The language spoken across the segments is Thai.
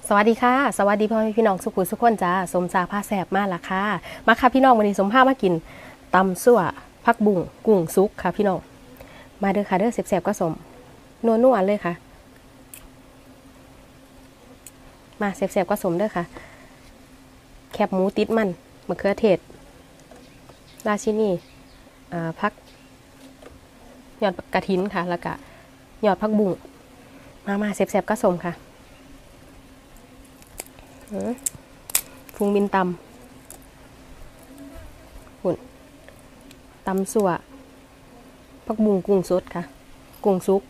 สวัสดีค่ะสวัสดีพ่อแม่พี่น้องสุขุมสุขคนจ้าสมซาผ้าแสบมากล่ะค่ะมาค่ะพี่น้องวันนี้สมภาพมากินตำซั่วผักบุ้งกุ้งซุกค่ะพี่น้องมาเด้อค่ะเด้อแสบๆก็สมนัวๆเลยค่ะมาแสบๆก็สมเด้อค่ะแคบหมูติดมันมะเขือเทศราชินีผักยอดกระถินค่ะแล้วก็ยอดผักบุ้งมาแสบๆก็สมค่ะพุงบินตำหุ่นตำสั่วผักบุ้งกุ้งสดค่ะกุ้งซุก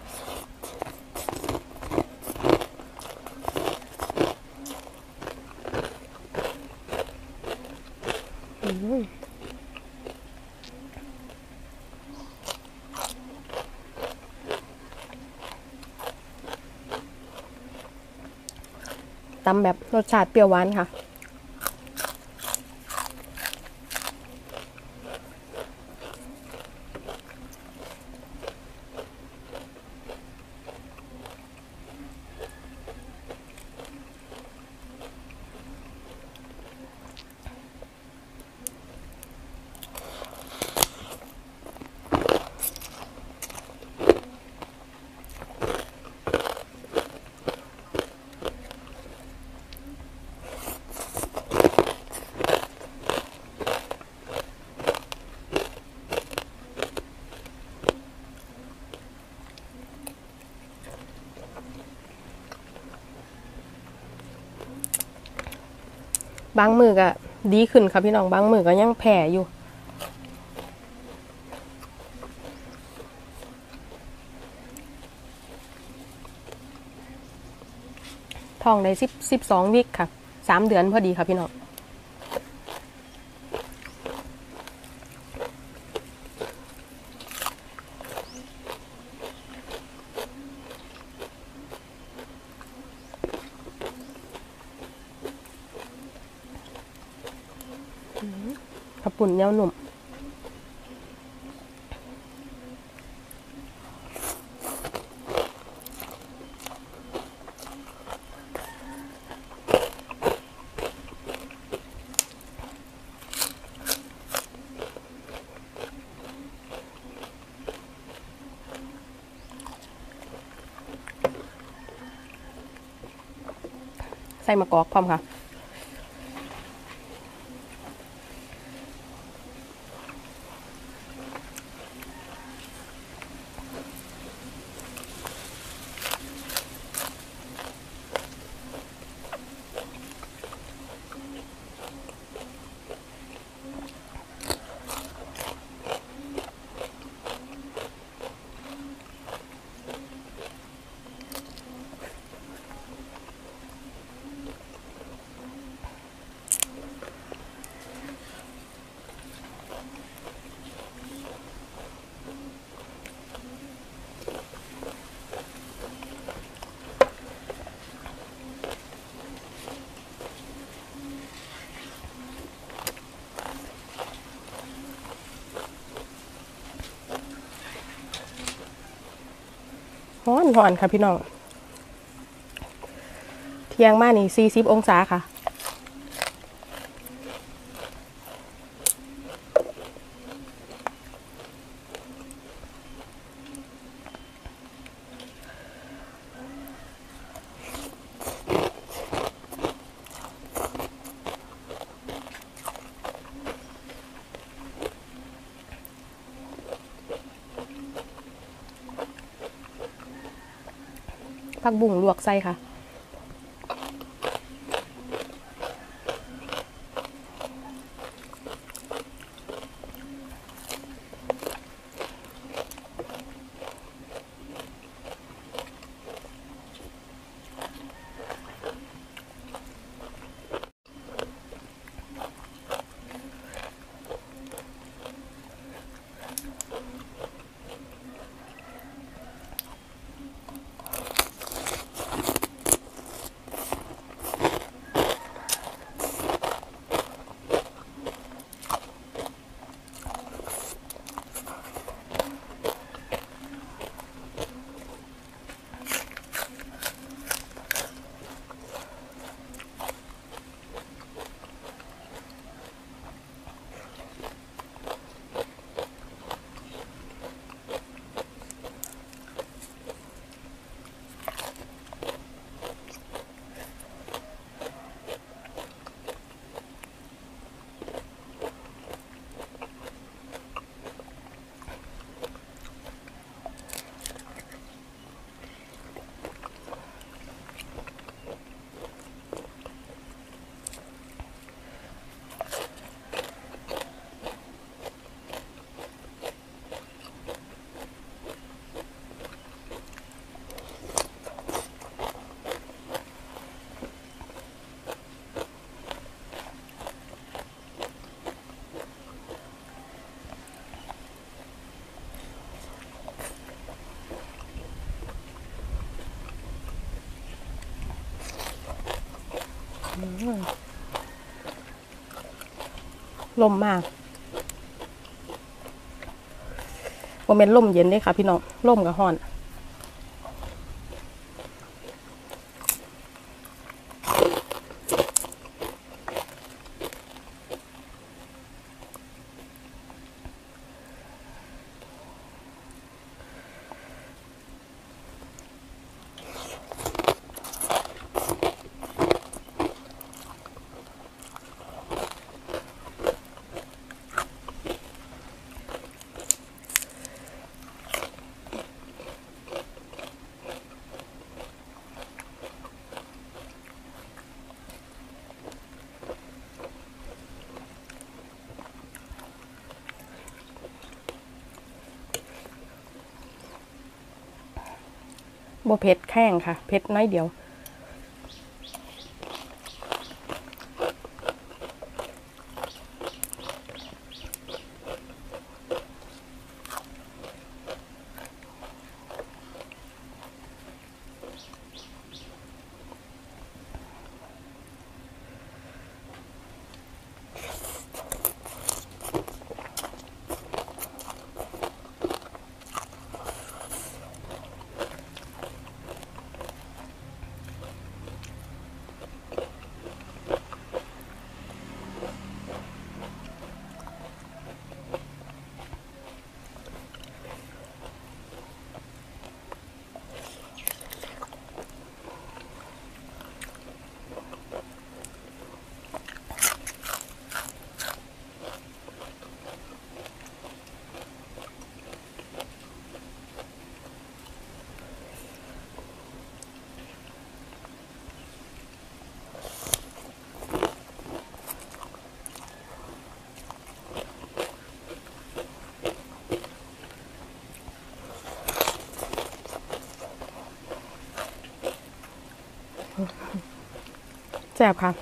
ตำแบบรสชาติเปรี้ยวหวานค่ะบางมือก็ดีขึ้นค่ะพี่น้องบางมือก็ยังแผลอยู่ท้องได้12 วิคค่ะ3 เดือนพอดีค่ะพี่น้องขับปุ่นเหนียวหนุ่มใส่มะกอกพร้อมค่ะร้อนค่ะพี่น้องเที่ยงมานี่40 องศาค่ะผักบุ้งลวกใส่ค่ะลมมากโมเมนต์ลมเย็นเลยค่ะพี่น้องลมกับฮ้อนโบเผ็ดแข้งค่ะเผ็ดน้อยเดียวแซ่บค่ะ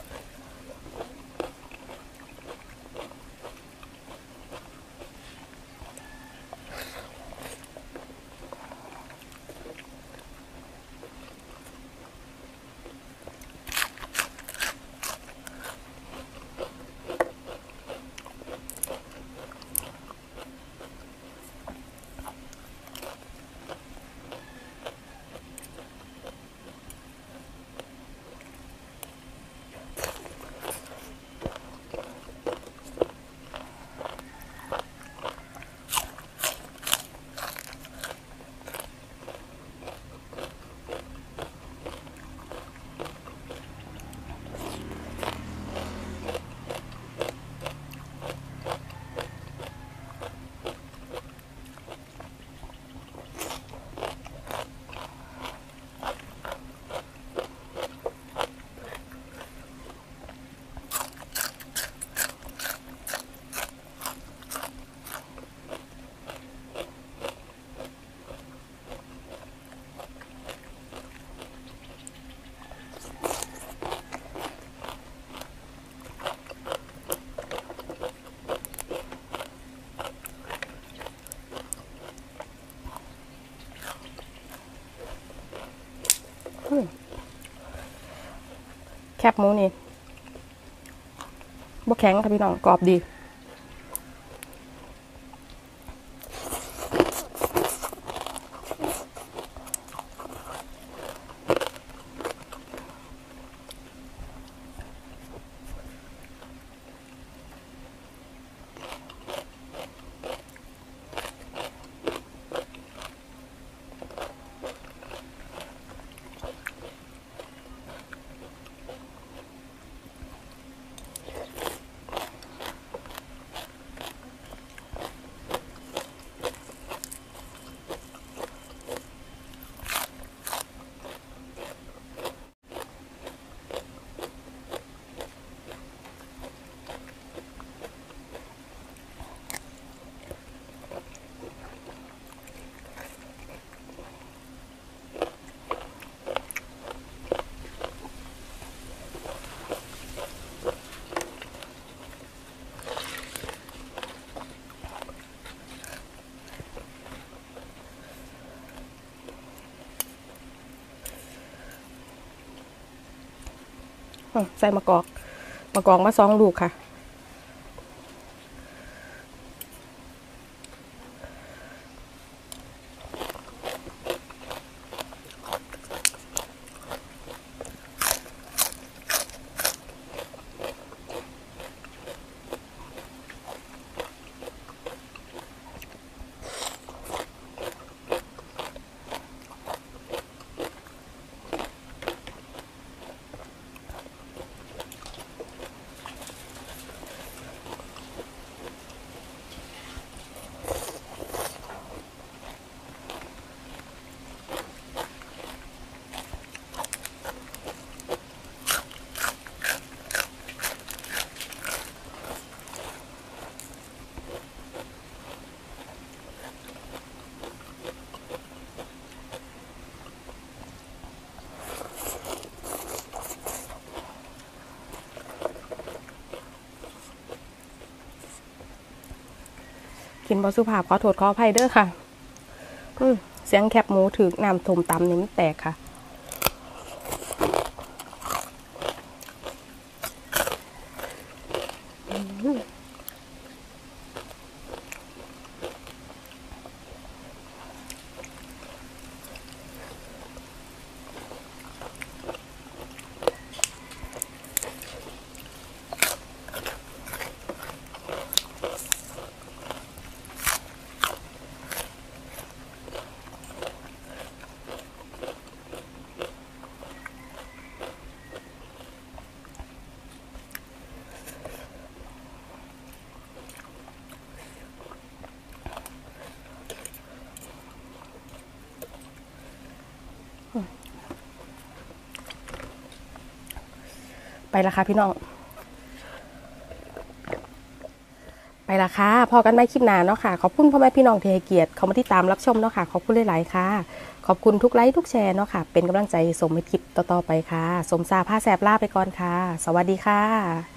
แคบหมูนี่บ่แข็งค่ะพี่น้องกรอบดีใส่มะกอกมา2 ลูกค่ะกินบอสุภาพขอโทษขออภัยเด้อค่ะเสียงแคบหมูถึกน้ำถมตำนี่มันแตกค่ะไปละค่ะพี่น้องไปละค่ะพอกันไม่คลิปหน้าเนาะค่ะขอบคุณพ่อแม่พี่น้องที่ให้เกียรติเขามาที่ตามรับชมเนาะค่ะขอบคุณหลายๆค่ะขอบคุณทุกไลค์ทุกแชร์เนาะค่ะเป็นกำลังใจสมให้คลิปต่อๆไปค่ะสมซาผ้าแสบลาไปก่อนค่ะสวัสดีค่ะ